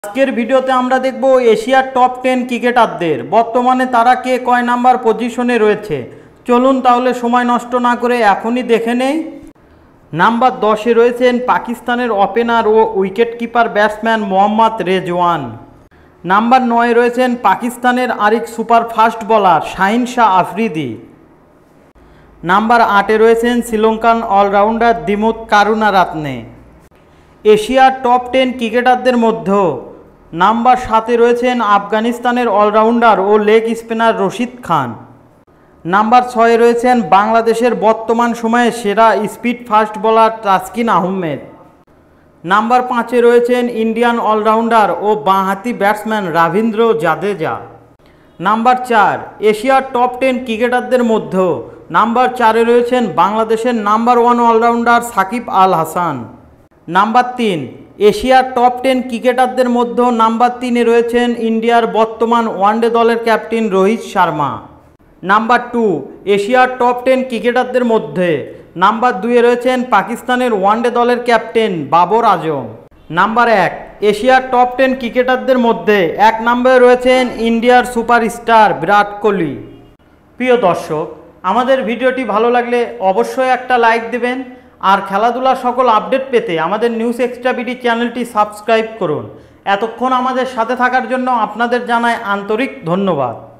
আজকের ভিডিওতে আমরা দেখব এশিয়ার টপ 10 ক্রিকেটারদের বর্তমানে তারা কে কয় নাম্বার পজিশনে রয়েছে। চলুন তাহলে সময় নষ্ট না করে এখনই দেখে নেই। নাম্বার 10-এ রয়েছেন পাকিস্তানের ওপেনার ও wicket keeper batsman Mohammad Rizwan. Number 9-এ রয়েছেন পাকিস্তানের আরেক super fast bowler Shaheen Shah Afridi. Number 8-এ রয়েছেন শ্রীলঙ্কান অলরাউন্ডার দিমুথ কারুনারাত্নে। এশিয়ার টপ 10 ক্রিকেটারদের মধ্যে নাম্বার 7-এ রয়েছেন আফগানিস্তানের অলরাউন্ডার ও leg spinner Rashid Khan. Number 6-এ রয়েছেন বাংলাদেশের বর্তমান সময়ে সেরা speed fast bowler Taskin Ahmed. Number 5-এ রয়েছেন ইন্ডিয়ান অলরাউন্ডার ও বাঁহাতি ব্যাটসম্যান রবীন্দ্র জাদেজা। নাম্বার 4, এশিয়ার টপ 10 ক্রিকেটারদের মধ্যে নাম্বার 4-এ রয়েছেন বাংলাদেশের number 1 allrounder Shakib Al Hasan. Number 3, এশিয়ার টপ 10 ক্রিকেটারদের মধ্যে নাম্বার 3-এ রয়েছেন ইন্ডিয়ার বর্তমান ওয়ানডে দলের ক্যাপ্টেন রোহিত শর্মা। নাম্বার 2, এশিয়ার টপ 10 ক্রিকেটারদের মধ্যে নাম্বার 2-এ রয়েছেন পাকিস্তানের ওয়ানডে দলের ক্যাপ্টেন বাবর আজম। নাম্বার 1, এশিয়ার টপ 10 ক্রিকেটারদের মধ্যে 1 নম্বরে রয়েছেন ইন্ডিয়ার সুপারস্টার বিরাট কোহলি। প্রিয় দর্শক, আমাদের ভিডিওটি ভালো লাগলে অবশ্যই একটা লাইক দেবেন আর খেলাধুলার সকল আপডেট পেতে আমাদের নিউজ এক্সট্রা বিডি চ্যানেলটি সাবস্ক্রাইব করুন। এতক্ষণ আমাদের সাথে থাকার জন্য আপনাদের জানাই আন্তরিক ধন্যবাদ।